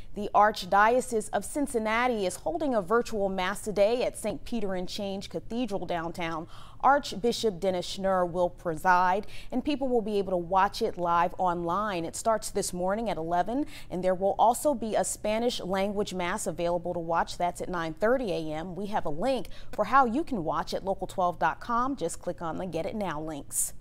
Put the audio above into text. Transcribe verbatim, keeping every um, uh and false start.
The Archdiocese of Cincinnati is holding a virtual Mass today at Saint Peter and Change Cathedral downtown. Archbishop Dennis Schnurr will preside, and people will be able to watch it live online. It starts this morning at eleven, and there will also be a Spanish language Mass available to watch. That's at nine thirty a m We have a link for how you can watch at local twelve dot com. Just click on the Get It Now links.